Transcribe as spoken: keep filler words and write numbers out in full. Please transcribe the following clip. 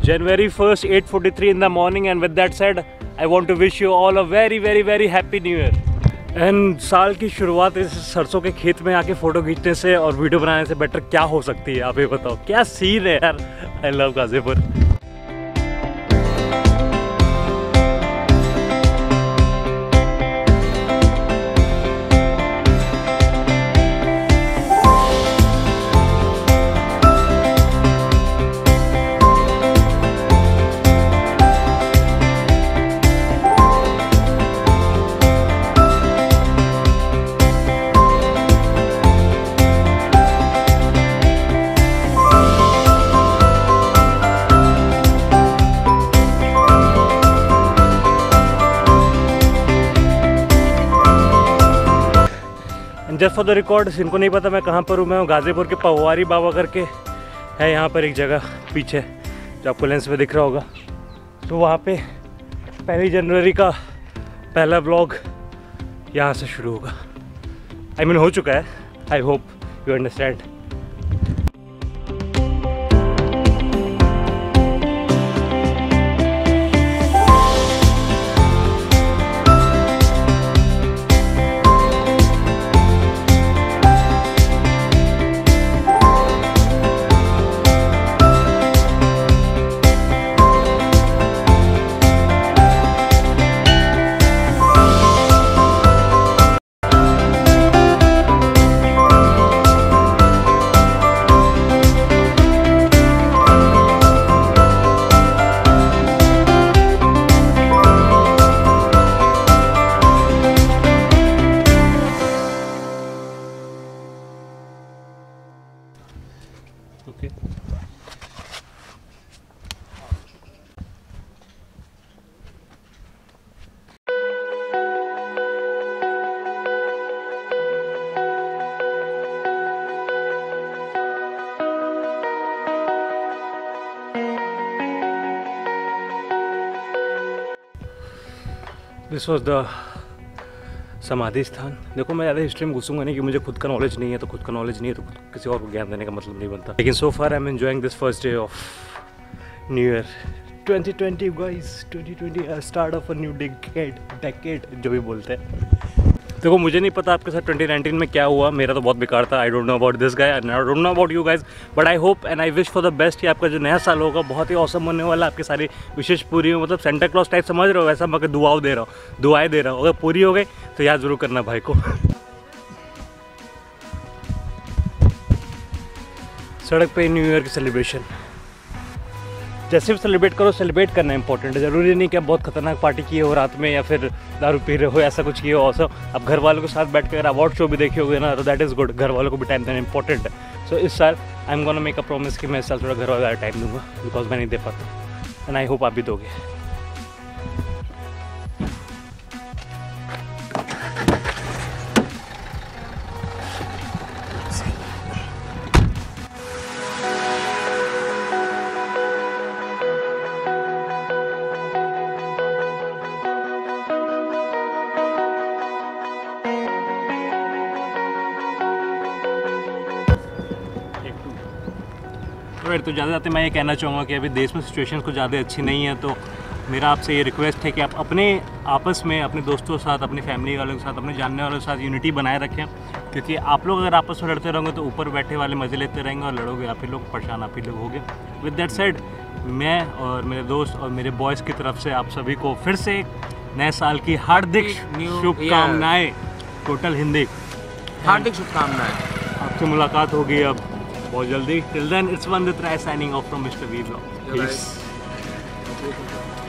January first, eight forty-three in the morning, and with that said, I want to wish you all a very very very happy new year. And साल की शुरुआत इस सरसों के खेत में आके फ़ोटो खींचने से और वीडियो बनाने से बेटर क्या हो सकती है, आप ये बताओ। क्या सीन है यार। I love Ghazipur. Just for the record, इनको नहीं पता मैं कहाँ पर हूँ। मैं हूँ गाज़ीपुर के पवारी बाबा करके है यहाँ पर एक जगह पीछे, जो आपको लेंस में दिख रहा होगा। तो वहाँ पे पहली जनवरी का पहला व्लॉग यहाँ से शुरू होगा। आई मीन हो चुका है। I hope you understand. Okay. This was the समाधि स्थान। देखो मैं ज़्यादा हिस्ट्री में घुसूंगा नहीं कि मुझे खुद का नॉलेज नहीं है, तो खुद का नॉलेज नहीं है तो खुद किसी और को ज्ञान देने का मतलब नहीं बनता। लेकिन so far I am enjoying this first day of new year twenty twenty guys. Twenty twenty start of a new decade decade जो भी बोलते हैं। देखो मुझे नहीं पता आपके साथ ट्वेंटी नाइनटीन में क्या हुआ, मेरा तो बहुत बेकार था। I don't know about this guy, I don't know about you guys, but I hope and I wish for the best कि आपका जो नया साल होगा बहुत ही औसम होने वाला। आपकी सारी विशेष पूरी हो, मतलब सेंटा क्लॉज टाइप समझ रहे हो, वैसा मैं दुआओं दे रहा हूँ, दुआएं दे रहा हूँ। अगर पूरी हो गई तो याद ज़रूर करना भाई को। सड़क पे न्यू ईयर की सेलिब्रेशन, जैसे भी सेलिब्रेट करो, सेलिब्रेट करना इंपॉर्टेंट है। ज़रूरी नहीं कि आप बहुत खतरनाक पार्टी किए हो रात में या फिर दारू पी रहे हो, ऐसा कुछ किए हो। ऑल्सो आप घर वालों के साथ बैठ कर अवार्ड शो भी देखे होगे ना, तो दैट इज़ गुड। घर वालों को भी टाइम देना इंपॉर्टेंट है। सो so, इस साल I am gonna make a promise कि मैं इस साल थोड़ा घर वाला टाइम दूंगा, बिकॉज मैं नहीं दे पाता। एंड आई होप आप भी दोगे। तो ज़्यादा जाते मैं ये कहना चाहूँगा कि अभी देश में सिचुएशन कुछ ज़्यादा अच्छी नहीं है, तो मेरा आपसे ये रिक्वेस्ट है कि आप अपने आपस में अपने दोस्तों के साथ, अपनी फैमिली वालों के साथ, अपने जानने वालों के साथ यूनिटी बनाए रखें। क्योंकि आप लोग अगर आपस में लड़ते रहोगे तो ऊपर बैठे वाले मज़े लेते रहेंगे और लड़ोगे आप ही लोग, परेशान आप ही लोग होगे। विद दैट सेड, मैं और मेरे दोस्त और मेरे बॉयज़ की तरफ से आप सभी को फिर से नए साल की हार्दिक शुभकामनाएँ। टोटल हिंदी हार्दिक शुभकामनाएँ। आपसे मुलाकात होगी अब बहुत जल्दी। Till then it's Vandit Rai signing off from mister V vlog.